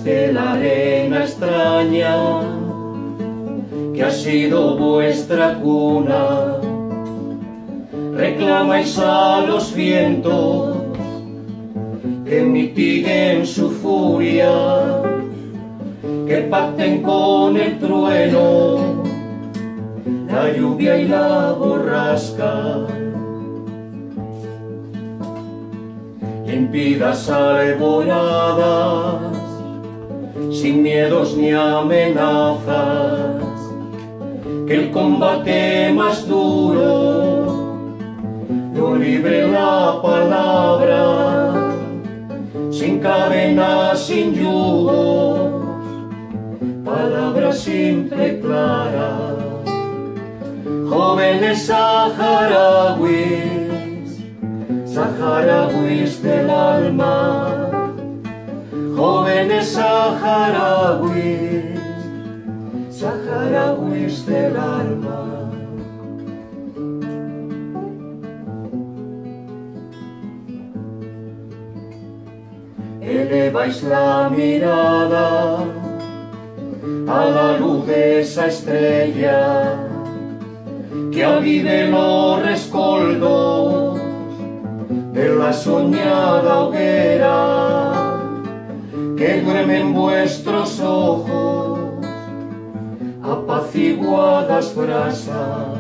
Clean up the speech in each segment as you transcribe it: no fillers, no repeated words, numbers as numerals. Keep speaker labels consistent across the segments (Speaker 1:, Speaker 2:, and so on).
Speaker 1: de la arena extraña que ha sido vuestra cuna. Reclamáis a los vientos que mitiguen su furia, que pacten con el trueno, la lluvia y la borrasca. Limpidas alboradas, sin miedos ni amenazas, que el combate más duro lo libre la palabra, sin cadenas, sin yugos, palabras siempre claras. Jóvenes saharauis, saharauis del alma, jóvenes saharauis, saharauis del alma. Eleváis la mirada a la luz de esa estrella que avive los rescoldos de la soñada hoguera, que duerme en vuestros ojos apaciguadas brasas.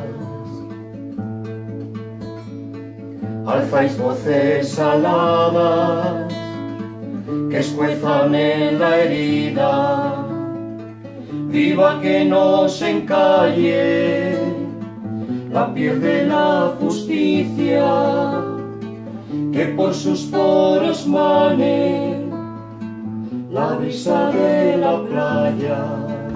Speaker 1: Alzáis voces aladas que escuezan en la herida, viva que no se encalle la piel de la justicia, que por sus poros mane la brisa de la playa.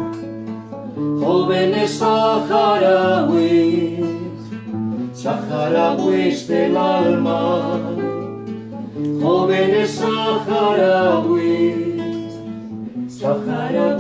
Speaker 1: Jóvenes saharauis, saharauis del alma, jóvenes saharauis, saharauis